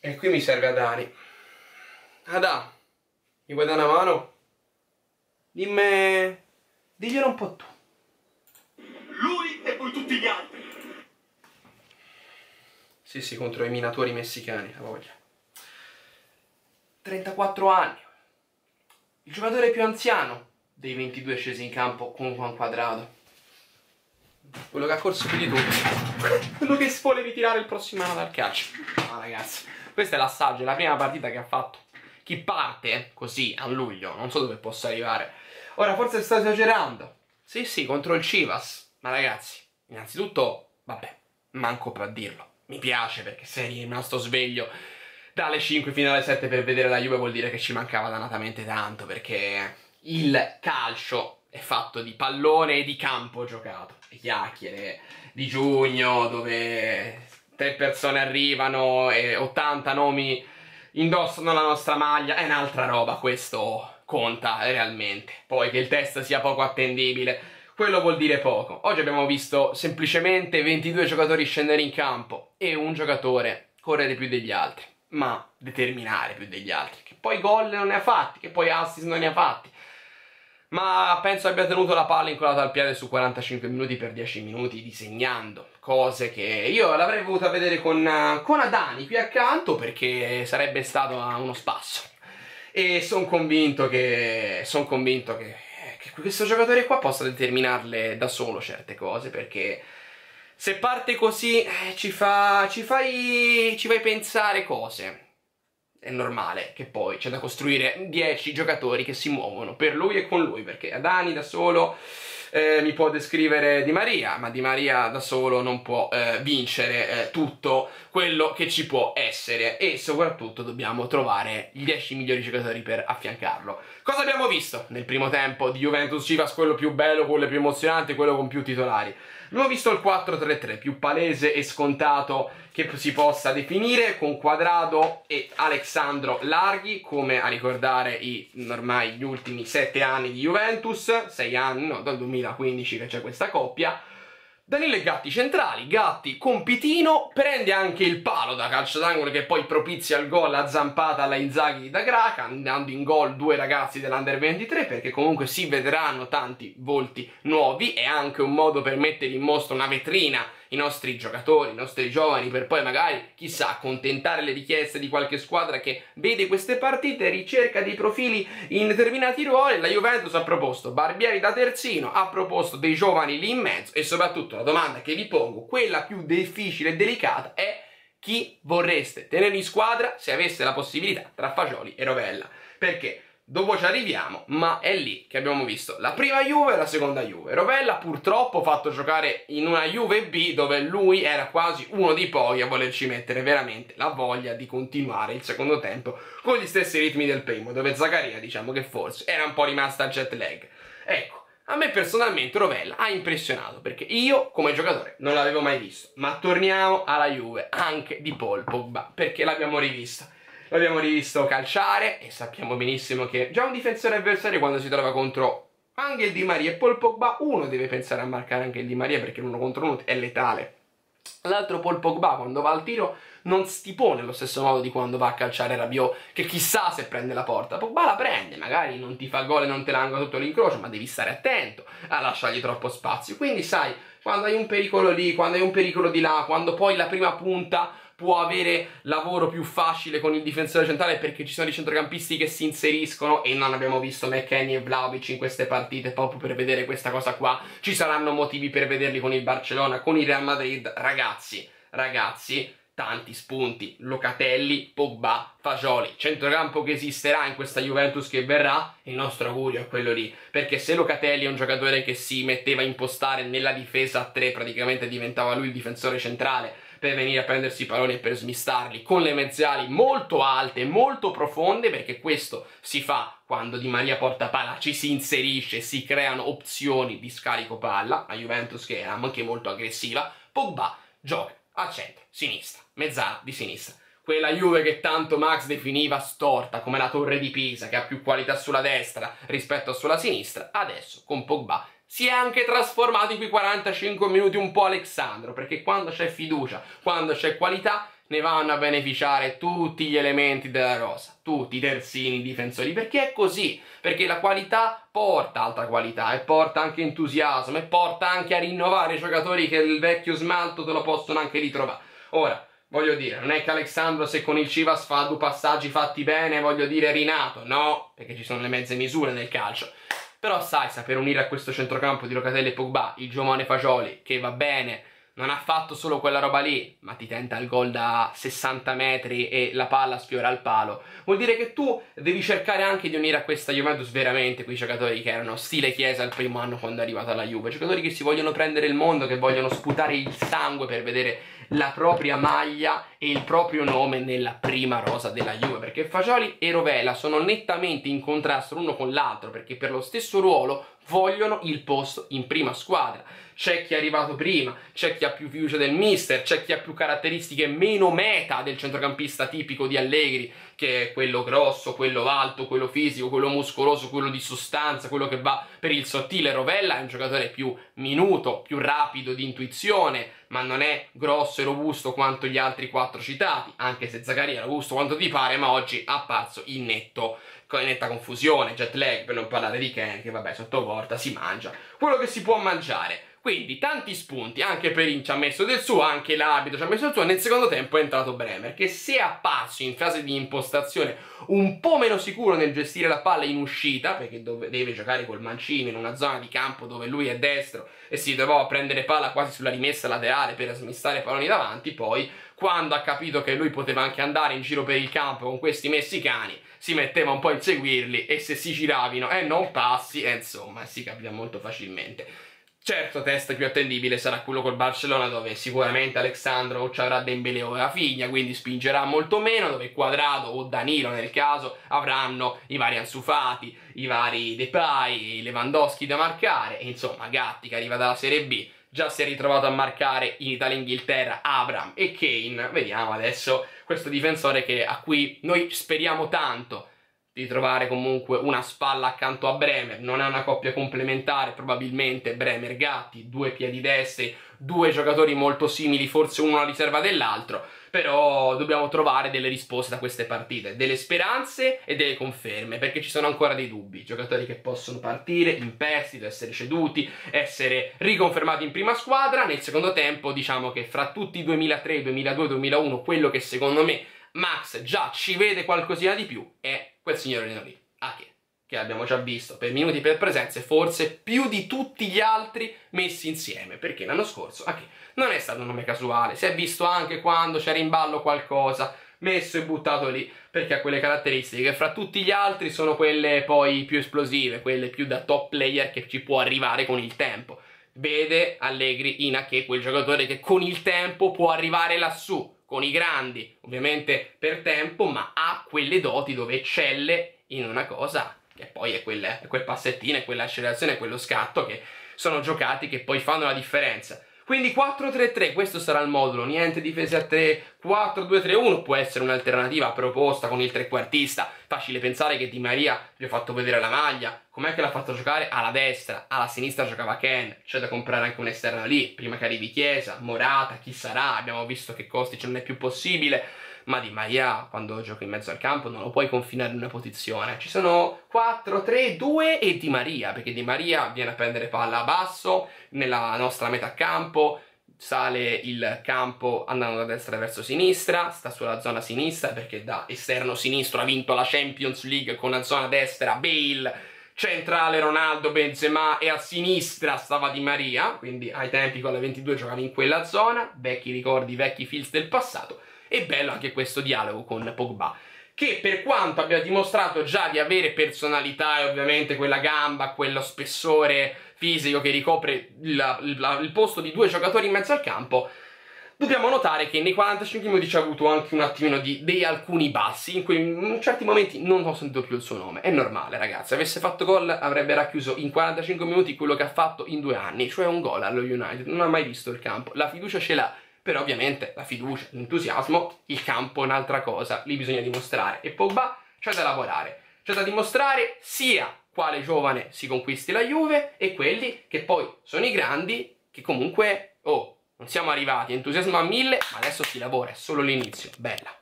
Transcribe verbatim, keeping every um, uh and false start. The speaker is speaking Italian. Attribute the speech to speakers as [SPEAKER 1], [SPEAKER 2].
[SPEAKER 1] E qui mi serve Adani. Adà, mi vuoi dare una mano? Dimmi... diglielo un po' tu.
[SPEAKER 2] Lui e poi tutti gli altri.
[SPEAKER 1] Sì, sì, contro i minatori messicani, la voglia. trentaquattro anni. Il giocatore più anziano dei ventidue scesi in campo con Juan Cuadrado. Quello che ha corso più di tutti. Quello che si vuole ritirare il prossimo anno dal calcio. No, ragazzi, questo è l'assaggio, è la prima partita che ha fatto. Chi parte così a luglio, non so dove possa arrivare. Ora, forse sta esagerando. Sì, sì, contro il Chivas. Ma ragazzi, innanzitutto, vabbè, manco per dirlo. Mi piace perché se eri rimasto sveglio dalle cinque fino alle sette per vedere la Juve vuol dire che ci mancava dannatamente tanto, perché il calcio è fatto di pallone e di campo giocato. Le chiacchiere di giugno dove tre persone arrivano e ottanta nomi indossano la nostra maglia è un'altra roba, questo conta realmente. Poi che il test sia poco attendibile, quello vuol dire poco. Oggi abbiamo visto semplicemente ventidue giocatori scendere in campo e un giocatore correre più degli altri, ma determinare più degli altri, che poi gol non ne ha fatti, che poi assist non ne ha fatti, ma penso abbia tenuto la palla incollata al piede su quarantacinque minuti per dieci minuti, disegnando cose che io l'avrei voluta vedere con, con Adani qui accanto, perché sarebbe stato uno spasso. E sono convinto che sono convinto che, che questo giocatore qua possa determinarle da solo certe cose, perché se parte così eh, ci fa ci fai ci fai pensare cose. È normale che poi c'è da costruire dieci giocatori che si muovono per lui e con lui, perché Adani da solo eh, mi può descrivere Di Maria, ma Di Maria da solo non può eh, vincere eh, tutto quello che ci può essere, e soprattutto dobbiamo trovare i dieci migliori giocatori per affiancarlo. Cosa abbiamo visto nel primo tempo di Juventus Chivas, quello più bello, quello più emozionante, quello con più titolari? Abbiamo visto il quattro tre tre più palese e scontato che si possa definire, con Cuadrado e Alexandro larghi, come a ricordare i, ormai gli ultimi sette anni di Juventus, sei anni, no, dal duemilaquindici che c'è questa coppia. Danilo e Gatti centrali, Gatti con Pitino, prende anche il palo da calcio d'angolo che poi propizia il gol a zampata alla Inzaghi da Graca, andando in gol due ragazzi dell'Under ventitré, perché comunque si vedranno tanti volti nuovi, è anche un modo per mettere in mostra una vetrina i nostri giocatori, i nostri giovani, per poi magari, chissà, accontentare le richieste di qualche squadra che vede queste partite e ricerca dei profili in determinati ruoli. La Juventus ha proposto Barbieri da terzino, ha proposto dei giovani lì in mezzo, e soprattutto la domanda che vi pongo, quella più difficile e delicata, è: chi vorreste tenere in squadra se avesse la possibilità tra Fagioli e Rovella? Perché dopo ci arriviamo, ma è lì che abbiamo visto la prima Juve e la seconda Juve. Rovella purtroppo fatto giocare in una Juve B, dove lui era quasi uno dei pochi a volerci mettere veramente la voglia di continuare il secondo tempo con gli stessi ritmi del primo, dove Zaccaria, diciamo che forse era un po' rimasta a jet lag. Ecco, a me personalmente Rovella ha impressionato, perché io come giocatore non l'avevo mai visto. Ma torniamo alla Juve anche di Paul Pogba, perché l'abbiamo rivista. L'abbiamo rivisto calciare e sappiamo benissimo che già un difensore avversario, quando si trova contro Angel Di Maria e Paul Pogba, uno deve pensare a marcare anche il Di Maria, perché l'uno contro uno è letale. L'altro, Paul Pogba, quando va al tiro non stipone allo stesso modo di quando va a calciare Rabiot, che chissà se prende la porta. Pogba la prende, magari non ti fa gol e non te l'angolo tutto l'incrocio, ma devi stare attento a lasciargli troppo spazio. Quindi sai, quando hai un pericolo lì, quando hai un pericolo di là, quando poi la prima punta può avere lavoro più facile con il difensore centrale, perché ci sono i centrocampisti che si inseriscono, e non abbiamo visto McKennie e Vlahovic in queste partite proprio per vedere questa cosa qua. Ci saranno motivi per vederli con il Barcellona, con il Real Madrid. Ragazzi, ragazzi, tanti spunti: Locatelli, Pogba, Fagioli, centrocampo che esisterà in questa Juventus che verrà. Il nostro augurio è quello lì, perché se Locatelli è un giocatore che si metteva a impostare nella difesa a tre, praticamente diventava lui il difensore centrale per venire a prendersi i palloni e per smistarli con le mezzali molto alte, molto profonde, perché questo si fa quando Di Maria porta palla, ci si inserisce, si creano opzioni di scarico palla. La Juventus, che era anche molto aggressiva. Pogba gioca a centro, sinistra, mezzala di sinistra. Quella Juve che tanto Max definiva storta, come la Torre di Pisa, che ha più qualità sulla destra rispetto a sulla sinistra, adesso con Pogba si è anche trasformato in quei quarantacinque minuti un po' Alexandro, perché quando c'è fiducia, quando c'è qualità, ne vanno a beneficiare tutti gli elementi della rosa, tutti i terzini, i difensori, perché è così, perché la qualità porta altra qualità e porta anche entusiasmo e porta anche a rinnovare i giocatori che il vecchio smalto te lo possono anche ritrovare. Ora, voglio dire, non è che Alexandro se con il Chivas fa due passaggi fatti bene, voglio dire, è rinato, no, perché ci sono le mezze misure nel calcio. Però sai, saper unire a questo centrocampo di Locatelli e Pogba il giovane Fagioli, che va bene, non ha fatto solo quella roba lì, ma ti tenta il gol da sessanta metri e la palla sfiora il palo, vuol dire che tu devi cercare anche di unire a questa Juventus veramente quei giocatori che erano stile Chiesa il primo anno quando è arrivato alla Juve, giocatori che si vogliono prendere il mondo, che vogliono sputare il sangue per vedere la propria maglia e il proprio nome nella prima rosa della Juve, perché Fagioli e Rovella sono nettamente in contrasto l'uno con l'altro, perché per lo stesso ruolo vogliono il posto in prima squadra. C'è chi è arrivato prima, c'è chi ha più fiducia del mister, c'è chi ha più caratteristiche meno meta del centrocampista tipico di Allegri, che è quello grosso, quello alto, quello fisico, quello muscoloso, quello di sostanza, quello che va per il sottile. Rovella è un giocatore più minuto, più rapido, di intuizione, ma non è grosso e robusto quanto gli altri quattro citati, anche se Zaccaria è robusto quanto ti pare, ma oggi è apparso in netto in netta confusione, jet lag, per non parlare di Ken, che vabbè sotto porta si mangia quello che si può mangiare. Quindi tanti spunti, anche Perin ci ha messo del suo, anche l'arbitro ci ha messo del suo. Nel secondo tempo è entrato Bremer, che se è apparso in fase di impostazione un po' meno sicuro nel gestire la palla in uscita, perché dove deve giocare col mancino in una zona di campo dove lui è destro e si trovò a prendere palla quasi sulla rimessa laterale per smistare palloni davanti, poi quando ha capito che lui poteva anche andare in giro per il campo con questi messicani, si metteva un po' a inseguirli e se si giravino e non passi, e insomma si capiva molto facilmente. Certo, test più attendibile sarà quello col Barcellona, dove sicuramente Alexandro ci avrà Dembélé o Rafinha, quindi spingerà molto meno, dove Quadrado o Danilo nel caso avranno i vari Ansu Fati, i vari Depay, i Lewandowski da marcare, e insomma Gatti che arriva dalla Serie B già si è ritrovato a marcare in Italia e Inghilterra Abraham e Kane. Vediamo adesso questo difensore che, a cui noi speriamo tanto di trovare comunque una spalla accanto a Bremer. Non è una coppia complementare, probabilmente Bremer-Gatti, due piedi destri, due giocatori molto simili, forse uno alla riserva dell'altro, però dobbiamo trovare delle risposte da queste partite, delle speranze e delle conferme, perché ci sono ancora dei dubbi, giocatori che possono partire in prestito, essere ceduti, essere riconfermati in prima squadra. Nel secondo tempo diciamo che fra tutti i duemilatré, duemiladue, duemilauno, quello che secondo me Max già ci vede qualcosina di più è quel signore lì, Ake, che abbiamo già visto per minuti, per presenze, forse più di tutti gli altri messi insieme, perché l'anno scorso Ake non è stato un nome casuale, si è visto anche quando c'era in ballo qualcosa, messo e buttato lì, perché ha quelle caratteristiche che fra tutti gli altri sono quelle poi più esplosive, quelle più da top player che ci può arrivare con il tempo. Vede Allegri in Ake quel giocatore che con il tempo può arrivare lassù, con i grandi, ovviamente per tempo, ma ha quelle doti dove eccelle in una cosa che poi è quel, è quel passettino, è quell'accelerazione, è quello scatto, che sono giocati che poi fanno la differenza. Quindi quattro tre tre, questo sarà il modulo, niente difese a tre, quattro due tre uno, può essere un'alternativa proposta con il trequartista. Facile pensare che Di Maria, vi ho fatto vedere la maglia, com'è che l'ha fatto giocare? Alla destra, alla sinistra giocava Ken, c'è da comprare anche un esterno lì, prima che arrivi Chiesa, Morata, chi sarà, abbiamo visto che Kostic non è più possibile, ma Di Maria quando gioca in mezzo al campo non lo puoi confinare in una posizione. Ci sono quattro tre due e Di Maria, perché Di Maria viene a prendere palla a basso nella nostra metà campo, sale il campo andando da destra verso sinistra, sta sulla zona sinistra perché da esterno sinistro ha vinto la Champions League con la zona destra Bale, centrale Ronaldo, Benzema, e a sinistra stava Di Maria, quindi ai tempi con la ventidue giocava in quella zona, vecchi ricordi, vecchi feels del passato. E bello anche questo dialogo con Pogba, che per quanto abbia dimostrato già di avere personalità e ovviamente quella gamba, quello spessore fisico che ricopre il, il, il posto di due giocatori in mezzo al campo, dobbiamo notare che nei quarantacinque minuti ci ha avuto anche un attimino di, di alcuni bassi, in cui in certi momenti non ho sentito più il suo nome. È normale, ragazzi, avesse fatto gol avrebbe racchiuso in quarantacinque minuti quello che ha fatto in due anni, cioè un gol allo United, non ha mai visto il campo, la fiducia ce l'ha. Però ovviamente la fiducia, l'entusiasmo, il campo è un'altra cosa, lì bisogna dimostrare. E Pogba c'è da lavorare, c'è da dimostrare sia quale giovane si conquisti la Juve e quelli che poi sono i grandi che comunque, oh, Non siamo arrivati, entusiasmo a mille, ma adesso si lavora, è solo l'inizio. Bella.